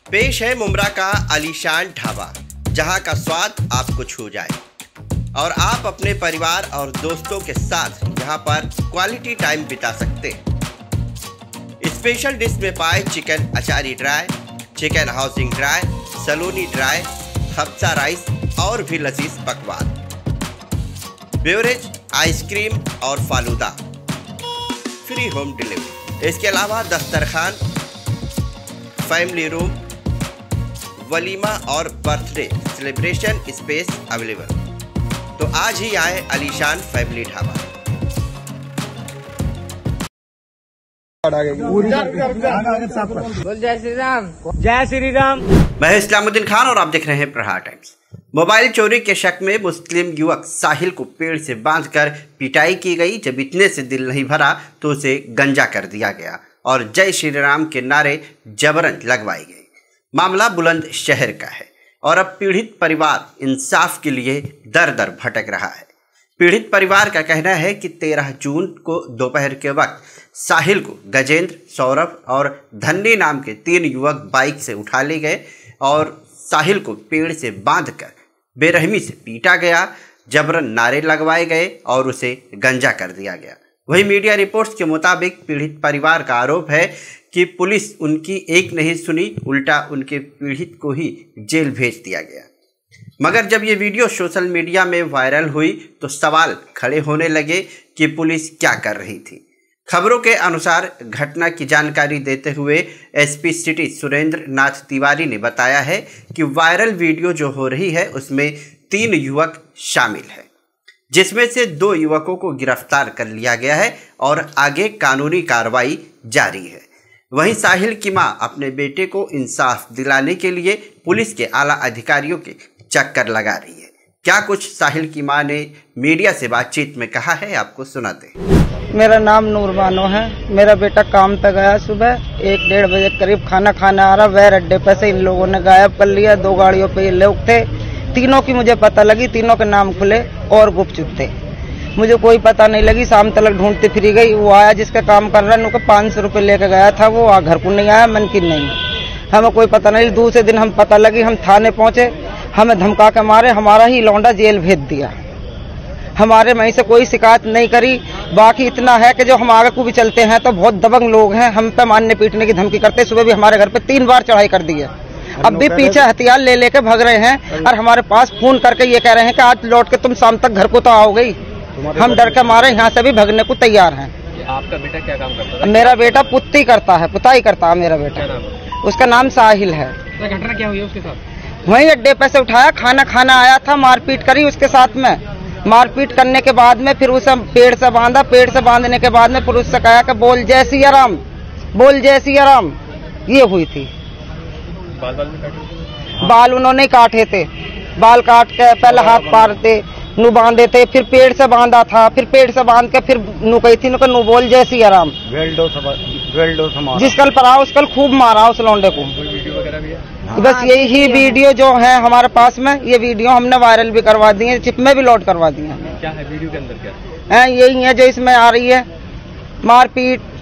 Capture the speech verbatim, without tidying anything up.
पेश है मुमरा का आलीशान ढाबा, जहां का स्वाद आपको छू जाए और आप अपने परिवार और दोस्तों के साथ यहां पर क्वालिटी टाइम बिता सकते हैं। स्पेशल डिश में पाए चिकन अचारी ड्राई, चिकन हाउसिंग ड्राई, सलोनी ड्राई, खप्सा राइस और भी लजीज पकवान, बेवरेज, आइसक्रीम और फालूदा, फ्री होम डिलीवरी। इसके अलावा दस्तरखान, फैमिली रूम, वलीमा और बर्थडे सेलिब्रेशन स्पेस अवेलेबल। तो आज ही आए आलीशान फैमिली ढाबा। जय श्री राम, जय श्री राम। मैं इस्लामुद्दीन खान और आप देख रहे हैं प्रहार टाइम्स। मोबाइल चोरी के शक में मुस्लिम युवक साहिल को पेड़ से बांधकर पिटाई की गई। जब इतने से दिल नहीं भरा तो उसे गंजा कर दिया गया और जय श्री राम के नारे जबरन लगवाए गए। मामला बुलंदशहर का है और अब पीड़ित परिवार इंसाफ के लिए दर दर भटक रहा है। पीड़ित परिवार का कहना है कि तेरह जून को दोपहर के वक्त साहिल को गजेंद्र, सौरभ और धन्नी नाम के तीन युवक बाइक से उठा ले गए और साहिल को पेड़ से बांधकर बेरहमी से पीटा गया, जबरन नारे लगवाए गए और उसे गंजा कर दिया गया। वहीं मीडिया रिपोर्ट्स के मुताबिक पीड़ित परिवार का आरोप है कि पुलिस उनकी एक नहीं सुनी, उल्टा उनके पीड़ित को ही जेल भेज दिया गया। मगर जब ये वीडियो सोशल मीडिया में वायरल हुई तो सवाल खड़े होने लगे कि पुलिस क्या कर रही थी। खबरों के अनुसार घटना की जानकारी देते हुए एसपी सिटी सुरेंद्र नाथ तिवारी ने बताया है कि वायरल वीडियो जो हो रही है उसमें तीन युवक शामिल हैं, जिसमें से दो युवकों को गिरफ्तार कर लिया गया है और आगे कानूनी कार्रवाई जारी है। वहीं साहिल की मां अपने बेटे को इंसाफ दिलाने के लिए पुलिस के आला अधिकारियों के चक्कर लगा रही है। क्या कुछ साहिल की मां ने मीडिया से बातचीत में कहा है, आपको सुनाते हैं। मेरा नाम नूर बानो है। मेरा बेटा काम पे गया, सुबह एक डेढ़ बजे करीब खाना खाना आ रहा, वैर अड्डे पे से इन लोगों ने गायब कर लिया। दो गाड़ियों पे ये लोग थे, तीनों की मुझे पता लगी, तीनों के नाम खुले और गुपचुप थे। मुझे कोई पता नहीं लगी, शाम तक ढूंढती फिरी गई। वो आया जिसका काम कर रहा है, पाँच सौ रुपये लेके गया था, वो आ घर को नहीं आया, मन की नहीं, हमें कोई पता नहीं। दूसरे दिन हम पता लगी, हम थाने पहुंचे, हमें धमका के मारे, हमारा ही लौंडा जेल भेज दिया। हमारे वहीं से कोई शिकायत नहीं करी। बाकी इतना है कि जो हम आगे को भी चलते हैं तो बहुत दबंग लोग हैं, हम पे मारने पीटने की धमकी करते। सुबह भी हमारे घर पे तीन बार चढ़ाई कर दी है, अब भी पीछे हथियार ले लेके भाग रहे हैं और हमारे पास फोन करके ये कह रहे हैं कि आज लौट के तुम शाम तक घर को तो आओगे। हम डर के मारे यहाँ से भी भागने को तैयार हैं। आपका बेटा क्या काम करता है? मेरा बेटा पुत्ती करता है, पुताई करता है मेरा बेटा। उसका नाम साहिल है। घटना क्या हुई उसके साथ? वहीं अड्डे पे से उठाया, खाना खाना आया था, मारपीट करी उसके साथ में। मारपीट करने के बाद में फिर उसे पेड़ से बांधा, पेड़ से बांधने के बाद में फिर उससे कहा कि बोल जय सिया राम, बोल जय सिया राम, ये हुई थी। बाल बाल में काटे? बाल उन्होंने काटे थे, बाल काट के पहले हाथ पारते नू बांधे थे, फिर पेड़ से बांधा था, फिर पेड़ से बांध के फिर नू कही थी नू बोल जय सिया राम। जिस कल पर आओ उस कल खूब मारा उस लौंडे को। वीडियो वगैरह भी है? बस यही ही वीडियो जो है हमारे पास में, ये वीडियो हमने वायरल भी करवा दी है, चिप में भी लोड करवा दी है। क्या है वीडियो के अंदर? क्या है यही है जो इसमें आ रही है, मारपीट,